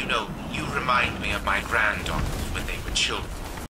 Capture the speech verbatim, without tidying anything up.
know, you remind me of my granddaughters when they were children.